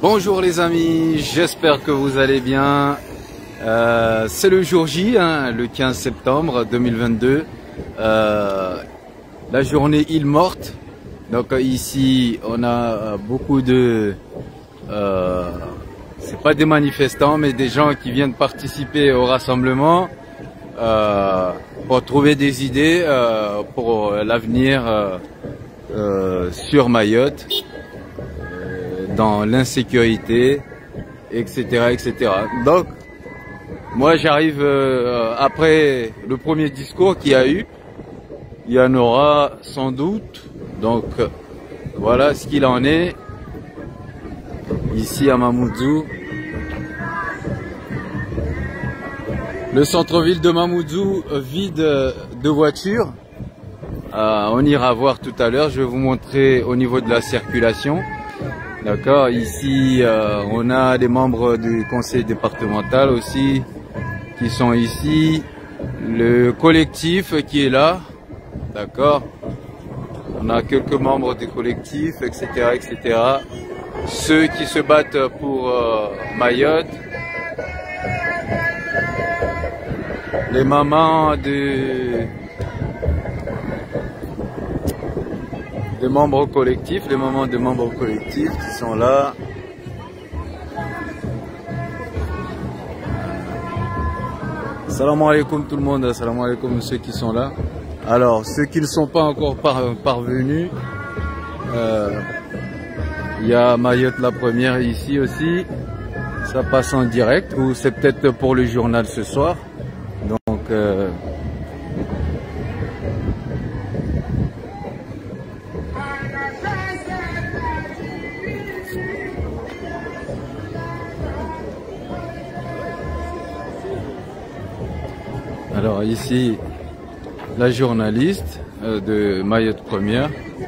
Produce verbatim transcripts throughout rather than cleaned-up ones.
Bonjour les amis, j'espère que vous allez bien. Euh, c'est le jour J, hein, le quinze septembre deux mille vingt-deux. Euh, la journée île morte. Donc ici on a beaucoup de... Euh, c'est pas des manifestants mais des gens qui viennent participer au rassemblement euh, pour trouver des idées euh, pour l'avenir euh, euh, sur Mayotte, euh, dans l'insécurité, et cetera, et cetera. Donc moi j'arrive euh, après le premier discours qu'il y a eu. Il y en aura sans doute. Donc voilà ce qu'il en est ici à Mamoudzou. Le centre-ville de Mamoudzou vide de voitures. Euh, on ira voir tout à l'heure. Je vais vous montrer au niveau de la circulation. D'accord. Ici, euh, on a des membres du conseil départemental aussi qui sont ici. Le collectif qui est là. D'accord. On a quelques membres du collectif, et cetera, et cetera. Ceux qui se battent pour euh, Mayotte. Les mamans de, des membres collectifs, les mamans des membres collectifs qui sont là. Salam alaikum tout le monde, salam alaikum ceux qui sont là. Alors ceux qui ne sont pas encore par, parvenus, euh, il y a Mayotte la première ici aussi. Ça passe en direct ou c'est peut-être pour le journal ce soir. Donc euh, alors ici la journaliste euh, de Mayotte Première.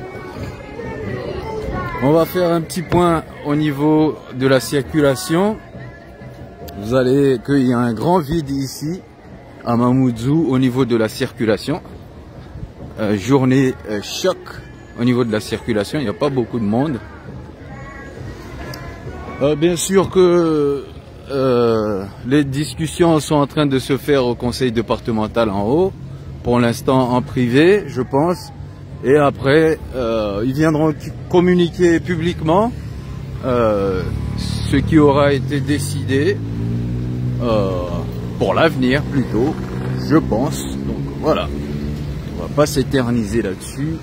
On va faire un petit point au niveau de la circulation. Vous allez qu'il y a un grand vide ici à Mamoudzou au niveau de la circulation. Euh, journée euh, choc au niveau de la circulation, il n'y a pas beaucoup de monde. Euh, bien sûr que euh, les discussions sont en train de se faire au conseil départemental en haut, pour l'instant en privé je pense, et après euh, ils viendront communiquer publiquement euh, ce qui aura été décidé euh, pour l'avenir plutôt, je pense. Donc voilà, on va pas s'éterniser là-dessus.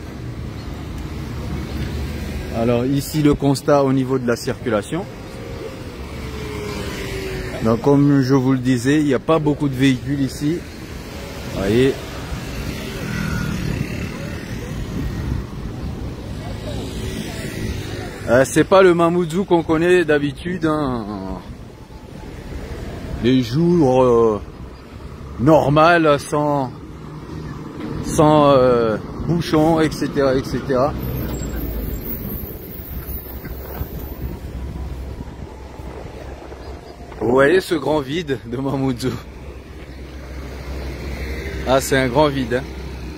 Alors ici le constat au niveau de la circulation. Donc comme je vous le disais, il n'y a pas beaucoup de véhicules ici. Vous voyez. Euh, c'est pas le Mamoudzou qu'on connaît d'habitude, hein. Les jours euh, normaux, sans, sans euh, bouchons, et cetera, et cetera. Vous voyez ce grand vide de Mamoudzou? Ah, c'est un grand vide, hein.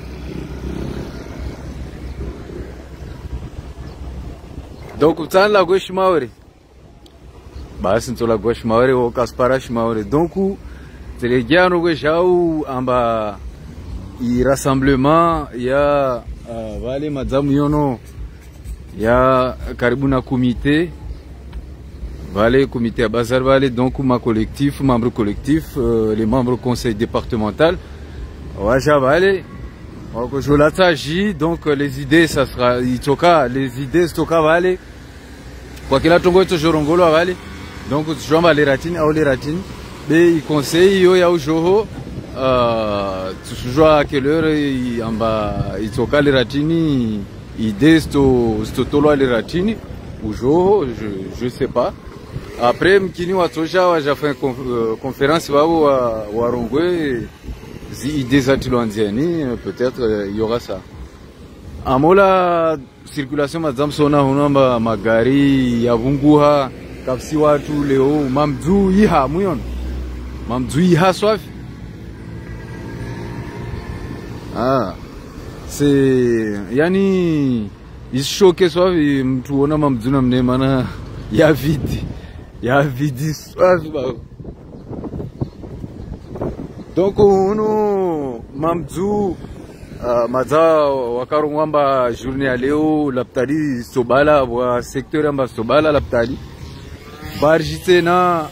Donc, vous avez la gauche maori. Bah, c'est la gauche maori ou casparache maori. Donc, c'est les gars qui ont un rassemblement. Il y a, voilà, madame Yono. Il y a Karibuna comité. Voilà, comité à Bazar, voilà, donc, ma collectif, membres collectifs, euh, les membres du conseil départemental. Waja, voilà. Donc, je l'attache, donc, les idées, ça sera, les idées, c'est voilà. Quoi qu'il a tongo to jorongolo avali donc jomba les ratines au les ratines mais il conseille yo ya ujoho euh tu joues à quelle heure il en bas il toka les ratines il desto sto tolo les ratines ujoho je je sais pas après mkini watoja waja fait une conférence wa wa rongwe si idées atiloanziani peut-être il y aura ça amola circulation madame sona hunamba magari ya vunguha kapsi watu leo mamdzu iha muyon mamdzu iha swafi. Ah c'est yani ishoke swafi mtu ona mamdzu namne mana ya vidi ya vidi swazi ba. Donc uno mamzu uh, maza wakarungwamba journée ya leo laptali sobala wa secteur amba sobala laptali barji tena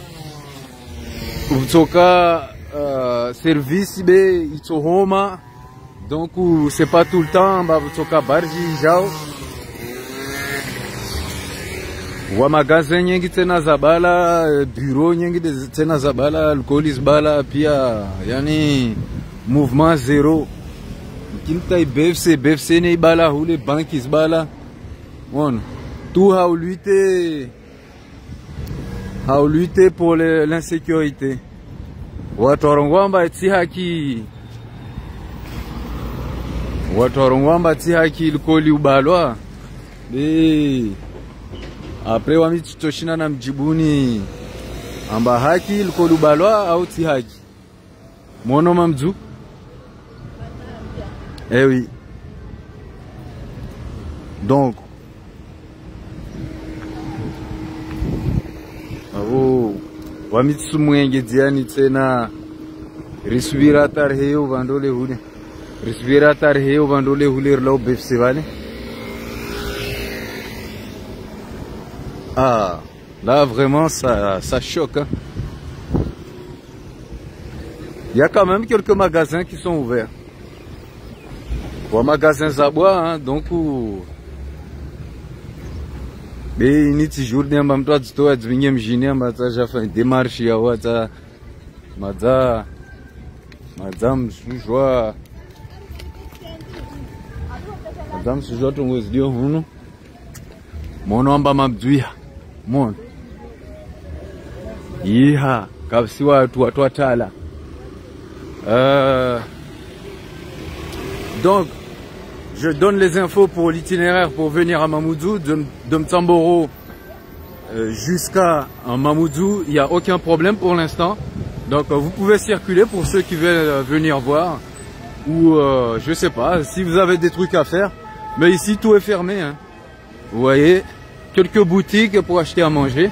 utsoka uh, service be itsohoma. Donc c'est pas tout le temps ba utsoka barji jao wa magasin nyingi tena zabala, bureau nyingi tena zabala, alcoholis bala pia, yani mouvement zéro. Kinta B F C, B F C ne bala hule banki zbala. Bon, tout a lutté, a lutté pour l'insécurité. Watu warongwamba eti haki, watu warongwamba eti haki ilkoli ubalwa. Be après wami tutoshina na mjibuni amba haki ilkoli ubalwa au ti haki. Mono mamzu? Eh oui. Donc abo wamitsu mwenge diani tena risubira tarheo vandole hule risubira tarheo vandole hule rlo B F C vale. Ah là vraiment ça ça choque hein. Il y a quand même quelques magasins qui sont ouverts. Wa magasins à bois hein, donc be initi journée amba mtu adzitoa dzvinye mjini amba tsajafa démarche ya wata madza madza msujwa madza msujwa tongo zidio huno mono amba mabdzuya mono iha kabsi watu watu watala. Euh, donc je donne les infos pour l'itinéraire pour venir à Mamoudzou, de, de Mtamboro euh, jusqu'à Mamoudzou, il n'y a aucun problème pour l'instant. Donc euh, vous pouvez circuler pour ceux qui veulent euh, venir voir. Ou euh, je sais pas, si vous avez des trucs à faire. Mais ici tout est fermé. Hein. Vous voyez, quelques boutiques pour acheter à manger.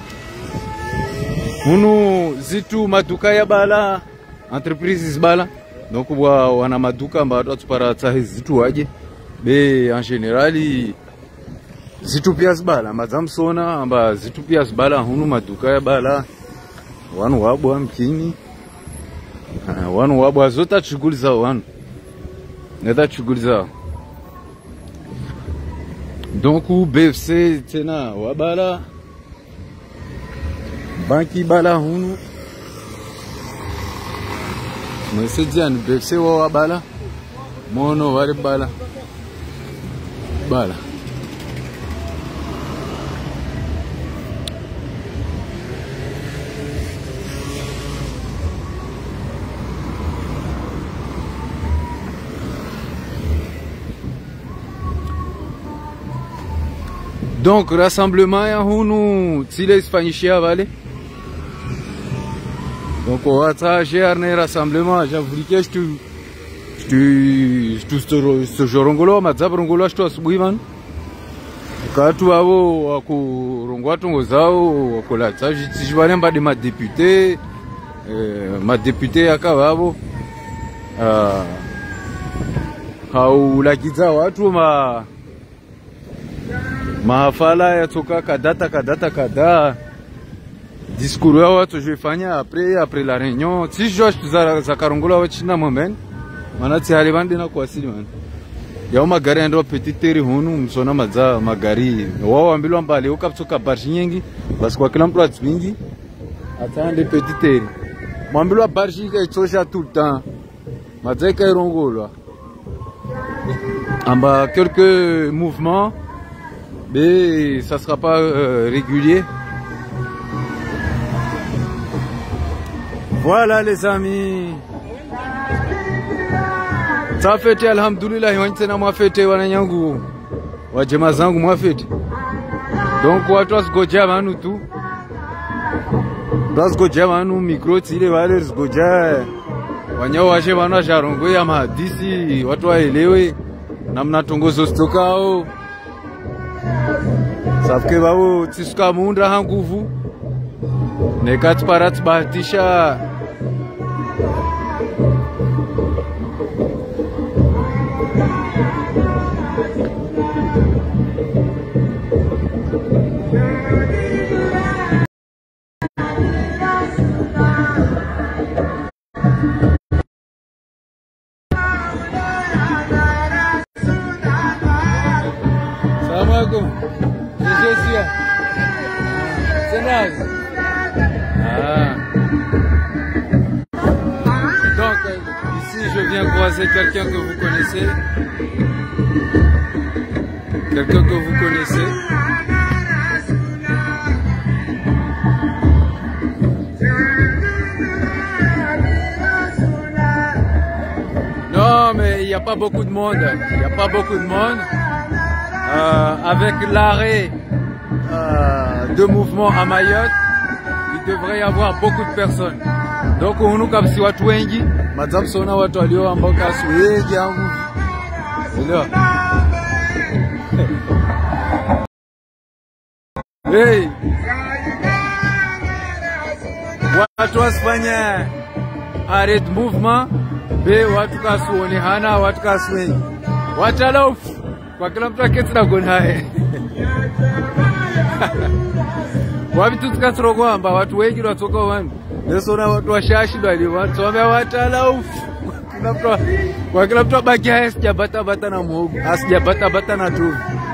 Unu zitu maduka ya bala, entreprise bala. Donc wana maduka mbato atupara tsahi zitu waje. Be en général zitu pia zbala mazamsona amba zitu pia zbala hunu maduka ya bala wanu wabwa mkini wanu wabwa zota shughuli za wanu neta shughuli za. Donc B F C tena wabala banki bala hunu mwesejian B F C wa wabala mono wale bala bala. Donc rassemblement ya hunu tile isfanishia vale. Donc on va tracer un rassemblement, j'avoue que je te tu tu ce jorongolo madzabongolo ashto asubuhi man katu avo wakurongwa tongo zao wakolatsa zvichivane mbade madepute eh, madepute akavavo uh, haulakidza watu ma mahafala yatsoka kadata kadata kada discours yao watu joifanya après après la réunion si josh zakarongolo wachina moment manati halivandi na kuasili man yao magari ndo petiteri hunu msona madza magari wao ambilwa mbali ukapsoka barshi nyingi basi kwa kila mtu atsvingi atande petiteri mwambilwa barshi ka itsosha tout le temps madza ka irongolwa amba quelques mouvements mais ça sera pas euh, régulier. Voilà les amis. Tafete alhamdulillah wanitena mwafete wananyangu wajema zangu mwafete. Donc watu wasgoja vanu tu. Wasgoja vanu mikro tile wale wasgoja wanyao washe vanu washarongo ya mahadisi watu waelewe namna tongozo stokao. sababu ke wao tsisuka munda ha nguvu nekati parati bahatisha Assalamualaikum. Je suis là. C'est là. Ah. Donc, ici, je viens croiser quelqu'un que vous connaissez. Quelqu'un que vous connaissez. Non, mais il n'y a pas beaucoup de monde. Il n'y a pas beaucoup de monde. Euh, avec l'arrêt euh, de mouvement à Mayotte, il devrait y avoir beaucoup de personnes. Donc on nous si watu wengi, madame sona watu walio ambao kasi wengi yangu. Ndio. Hey. Watu wasifanye arrêt de mouvement, be watu kasi onehana watu kasi wengi. Watalofu kwa kila mtu aketi na gonaye. Wapi tutikasoro kwamba watu wengi watoka wangu. Leso na watu washashidwa ni watu wame watala ufu. Kila mtu kwa kila mtu abaki haya sijabata bata na muhogo, asijabata bata na tu.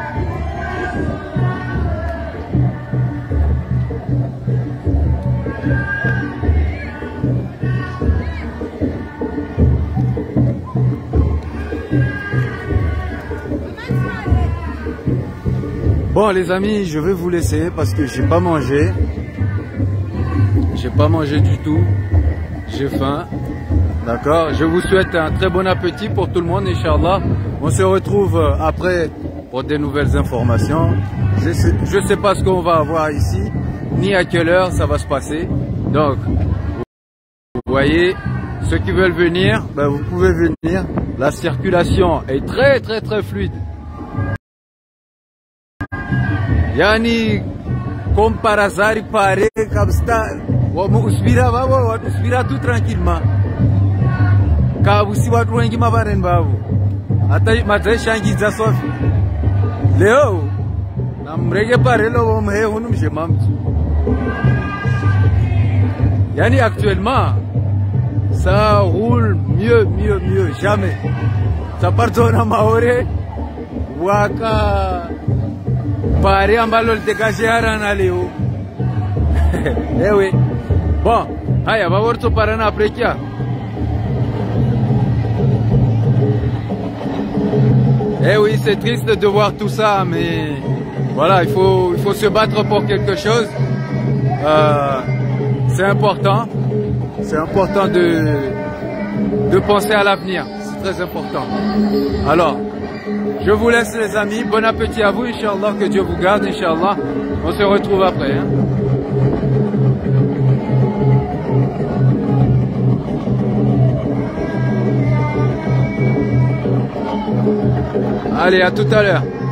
Bon les amis, je vais vous laisser parce que j'ai pas mangé. J'ai pas mangé du tout. J'ai faim. D'accord. Je vous souhaite un très bon appétit pour tout le monde, Inch'Allah. On se retrouve après pour des nouvelles informations. Je sais, je sais pas ce qu'on va avoir ici, ni à quelle heure ça va se passer. Donc, vous voyez, ceux qui veulent venir, ben vous pouvez venir. La circulation est très très très fluide. Yani comme par hasard il paraît comme ça usbira babo watu usbira tout tranquillement kabusi watu wengi mabaren babo hata maisha ngiza sofi leo na mrege pare lo mhe hunu mjemam yani actuellement ça roule mieux mieux mieux jamais ça pardonne à Maore waka pare ambalo litekaje harana leo. Ewe. Bon, haya bavorto parana après kia. Eh oui, c'est triste de voir tout ça, mais voilà, il faut il faut se battre pour quelque chose. Euh, c'est important. C'est important de de penser à l'avenir. C'est très important. Alors, je vous laisse les amis, bon appétit à vous, Inch'Allah, que Dieu vous garde, Inch'Allah. On se retrouve après. Hein. Allez, à tout à l'heure.